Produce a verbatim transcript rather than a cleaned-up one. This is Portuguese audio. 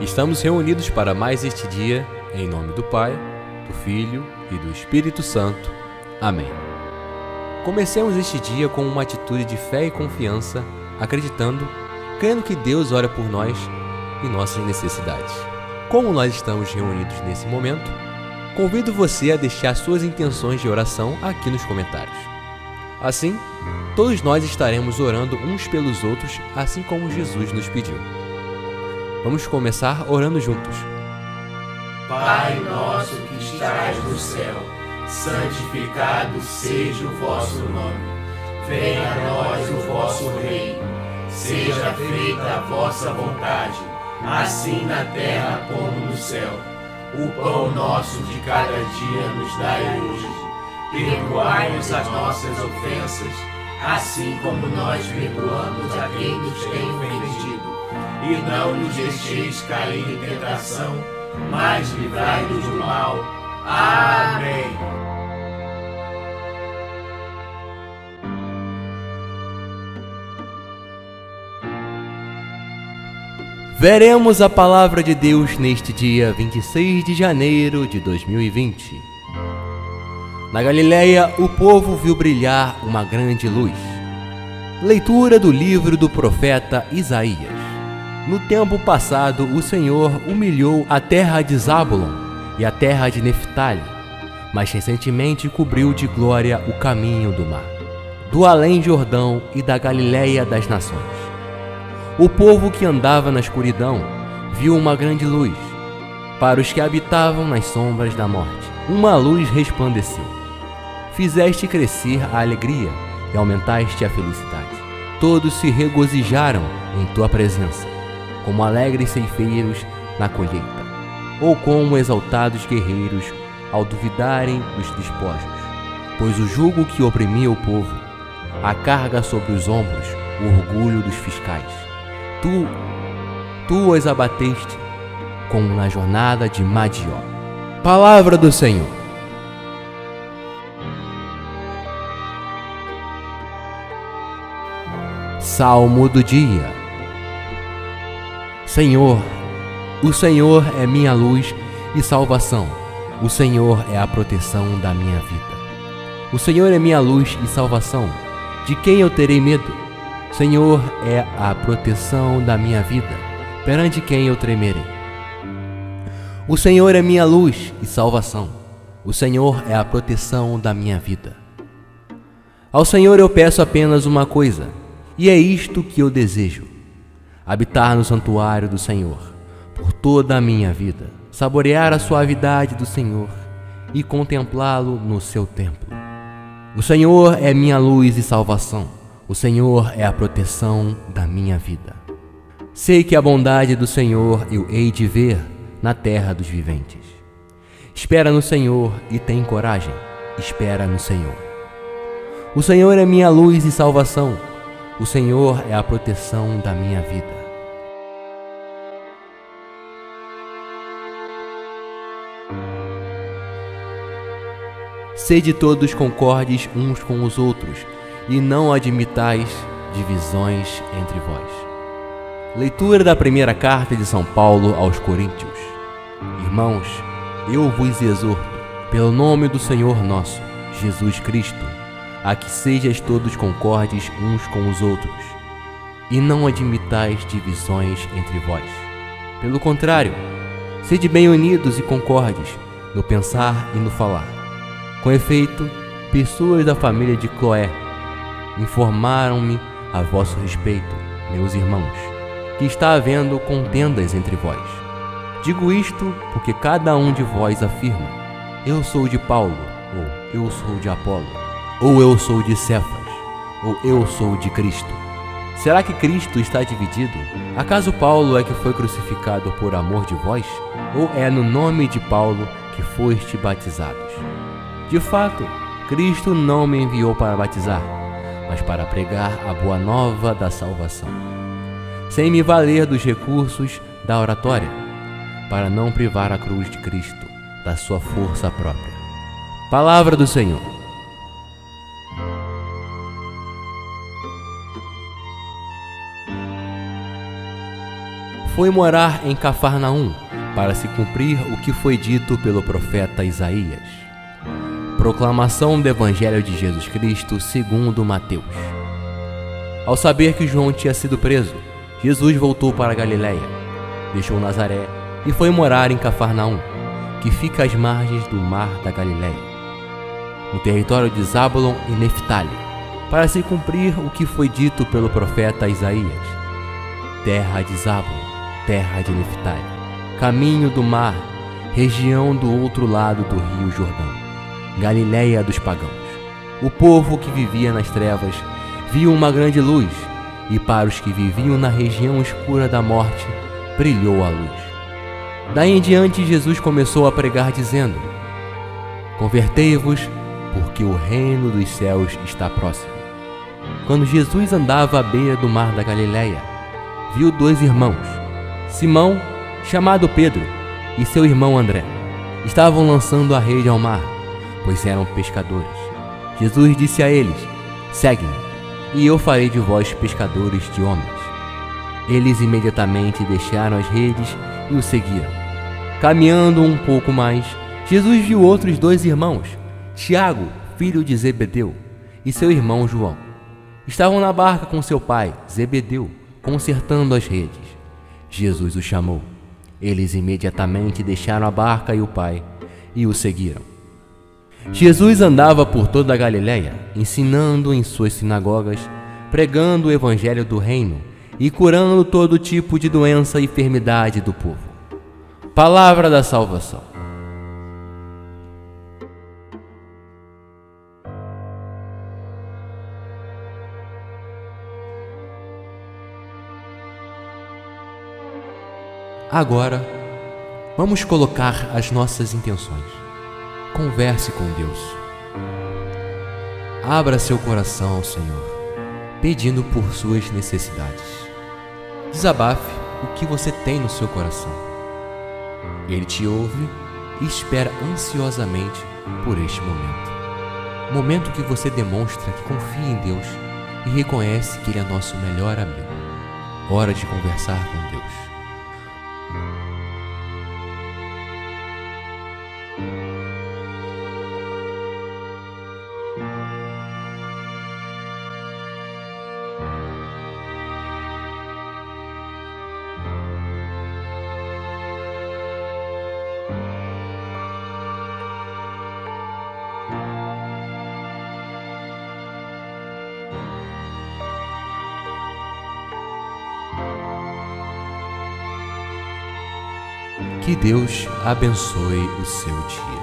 Estamos reunidos para mais este dia, em nome do Pai, do Filho e do Espírito Santo. Amém. Comecemos este dia com uma atitude de fé e confiança, acreditando, crendo que Deus ora por nós e nossas necessidades. Como nós estamos reunidos nesse momento, convido você a deixar suas intenções de oração aqui nos comentários. Assim, todos nós estaremos orando uns pelos outros, assim como Jesus nos pediu. Vamos começar orando juntos. Pai nosso que estás no céu, santificado seja o vosso nome. Venha a nós o vosso reino. Seja feita a vossa vontade, assim na terra como no céu. O pão nosso de cada dia nos dai hoje. Perdoai-nos as nossas ofensas, assim como nós perdoamos a quem nos tem ofendido. E não nos deixeis cair em tentação, mas livrai-nos do mal. Amém. Veremos a palavra de Deus neste dia vinte e seis de janeiro de dois mil e vinte. Na Galileia, o povo viu brilhar uma grande luz. Leitura do livro do profeta Isaías. No tempo passado, o Senhor humilhou a terra de Zabulon e a terra de Neftali, mas recentemente cobriu de glória o caminho do mar, do além-Jordão e da Galileia das nações. O povo que andava na escuridão viu uma grande luz. Para os que habitavam nas sombras da morte, uma luz resplandeceu. Fizeste crescer a alegria e aumentaste a felicidade. Todos se regozijaram em tua presença, como alegres ceifeiros na colheita, ou como exaltados guerreiros ao duvidarem dos despojos. Pois o jugo que oprimia o povo, a carga sobre os ombros, o orgulho dos fiscais, tu, tu os abateste, como na jornada de Madió. Palavra do Senhor. Salmo do dia. Senhor, o Senhor é minha luz e salvação. O Senhor é a proteção da minha vida. O Senhor é minha luz e salvação. De quem eu terei medo? Senhor é a proteção da minha vida. Perante quem eu tremerei? O Senhor é minha luz e salvação. O Senhor é a proteção da minha vida. Ao Senhor eu peço apenas uma coisa, e é isto que eu desejo: habitar no santuário do Senhor por toda a minha vida, saborear a suavidade do Senhor e contemplá-lo no seu templo. O Senhor é minha luz e salvação. O Senhor é a proteção da minha vida. Sei que a bondade do Senhor eu hei de ver na terra dos viventes. Espera no Senhor e tem coragem. Espera no Senhor. O Senhor é minha luz e salvação. O Senhor é a proteção da minha vida. Sede todos concordes uns com os outros, e não admitais divisões entre vós. Leitura da primeira carta de São Paulo aos Coríntios. Irmãos, eu vos exorto, pelo nome do Senhor nosso, Jesus Cristo, a que sejais todos concordes uns com os outros, e não admitais divisões entre vós. Pelo contrário, sede bem unidos e concordes no pensar e no falar. Com efeito, pessoas da família de Cloé informaram-me a vosso respeito, meus irmãos, que está havendo contendas entre vós. Digo isto porque cada um de vós afirma: eu sou de Paulo, ou eu sou de Apolo, ou eu sou de Cefas, ou eu sou de Cristo. Será que Cristo está dividido? Acaso Paulo é que foi crucificado por amor de vós? Ou é no nome de Paulo que foste batizados? De fato, Cristo não me enviou para batizar, mas para pregar a boa nova da salvação, sem me valer dos recursos da oratória, para não privar a cruz de Cristo da sua força própria. Palavra do Senhor. foi morar em Cafarnaum, para se cumprir o que foi dito pelo profeta Isaías. Proclamação do Evangelho de Jesus Cristo segundo Mateus. Ao saber que João tinha sido preso, Jesus voltou para a Galiléia, deixou Nazaré e foi morar em Cafarnaum, que fica às margens do mar da Galiléia, no território de Zábulon e Neftali, para se cumprir o que foi dito pelo profeta Isaías. Terra de Zábulon, terra de Neftali, caminho do mar, região do outro lado do rio Jordão, Galiléia dos pagãos. O povo que vivia nas trevas viu uma grande luz, e para os que viviam na região escura da morte, brilhou a luz. Daí em diante Jesus começou a pregar dizendo: Convertei-vos, porque o reino dos céus está próximo. Quando Jesus andava à beira do mar da Galiléia, viu dois irmãos, Simão, chamado Pedro, e seu irmão André. Estavam lançando a rede ao mar, pois eram pescadores. Jesus disse a eles: Segue-me, e eu farei de vós pescadores de homens. Eles imediatamente deixaram as redes e o seguiram. Caminhando um pouco mais, Jesus viu outros dois irmãos, Tiago, filho de Zebedeu, e seu irmão João. Estavam na barca com seu pai, Zebedeu, consertando as redes. Jesus os chamou. Eles imediatamente deixaram a barca e o pai, e o seguiram. Jesus andava por toda a Galiléia, ensinando em suas sinagogas, pregando o evangelho do reino e curando todo tipo de doença e enfermidade do povo. Palavra da salvação. Agora, vamos colocar as nossas intenções. Converse com Deus. Abra seu coração ao Senhor, pedindo por suas necessidades. Desabafe o que você tem no seu coração. Ele te ouve e espera ansiosamente por este momento. Momento que você demonstra que confia em Deus e reconhece que Ele é nosso melhor amigo. Hora de conversar com Deus. Que Deus abençoe o seu dia.